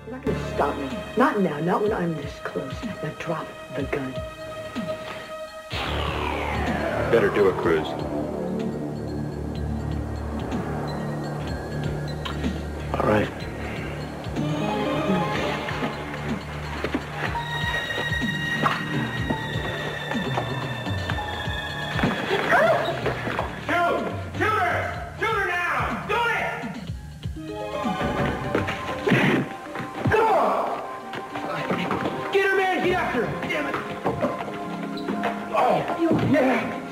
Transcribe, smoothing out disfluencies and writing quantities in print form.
You're not gonna stop me. Not now, not when I'm this close. Now drop the gun. Better do it, Cruz. All right. Yeah.